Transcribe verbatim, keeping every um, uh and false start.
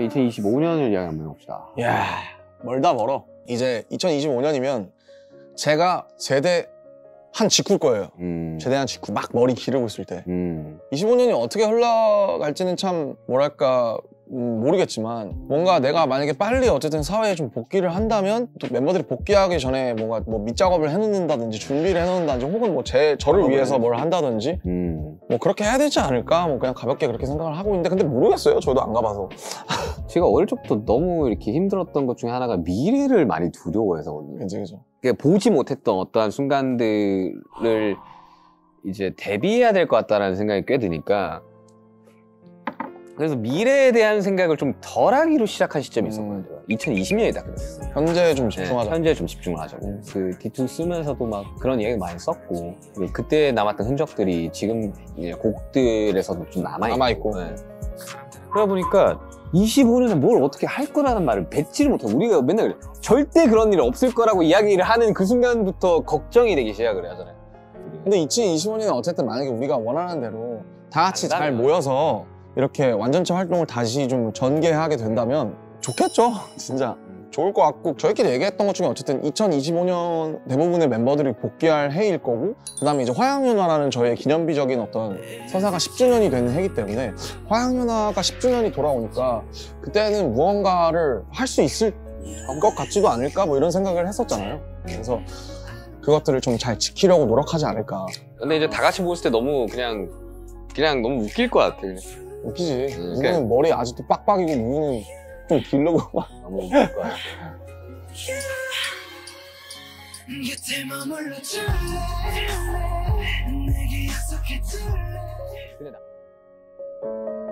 이천이십오 년을 이야기 한번 해봅시다. 이야, 멀다 멀어. 이제 이천이십오 년이면 제가 제대 한 직후일 거예요. 음. 제대한 직후 막 머리 기르고 있을 때. 음. 이십오 년이 어떻게 흘러갈지는 참 뭐랄까 음, 모르겠지만 뭔가 내가 만약에 빨리 어쨌든 사회에 좀 복귀를 한다면 또 멤버들이 복귀하기 전에 뭔가 뭐 밑작업을 해놓는다든지 준비를 해놓는다든지 혹은 뭐 제 저를 위해서 뭘 한다든지 음. 뭐 그렇게 해야 되지 않을까 뭐 그냥 가볍게 그렇게 생각을 하고 있는데 근데 모르겠어요. 저도 안 가봐서. 제가 어릴 적부터 너무 이렇게 힘들었던 것 중에 하나가 미래를 많이 두려워해서거든요. 그죠, 그죠. 그러니까 보지 못했던 어떠한 순간들을 이제 대비해야 될 것 같다라는 생각이 꽤 드니까 그래서 미래에 대한 생각을 좀 덜하기로 시작한 시점이 음. 있었거든요. 이천이십 년이다 그랬어요. 현재에 좀 집중하자. 네, 현재에 좀 집중을 하자고. 음. 그 디투 쓰면서도 막 그런 이야기 많이 썼고 그때 남았던 흔적들이 지금 곡들에서도 좀 남아있고, 남아있고. 네. 그러다 보니까 이십오 년에 뭘 어떻게 할 거라는 말을 뱉지를 못하고 우리가 맨날 그래. 절대 그런 일 없을 거라고 이야기를 하는 그 순간부터 걱정이 되기 시작을 하잖아요. 근데 이천이십오 년에 어쨌든 만약에 우리가 원하는 대로 다 같이 잘 모여서 이렇게 완전체 활동을 다시 좀 전개하게 된다면 좋겠죠. 진짜 좋을 것 같고 저희끼리 얘기했던 것 중에 어쨌든 이천이십오 년 대부분의 멤버들이 복귀할 해일 거고 그 다음에 이제 화양연화라는 저희의 기념비적인 어떤 서사가 십 주년이 되는 해이기 때문에 화양연화가 십 주년이 돌아오니까 그때는 무언가를 할 수 있을 것 같지도 않을까 뭐 이런 생각을 했었잖아요. 그래서 그것들을 좀 잘 지키려고 노력하지 않을까. 근데 이제 다 같이 모였을 때 너무 그냥 그냥 너무 웃길 것 같아. 그냥. 웃기지. 음, 누구는 그냥... 머리 아직도 빡빡이고 누구는 좀 길르고 막 너무 웃길 것 같아. 근데 나...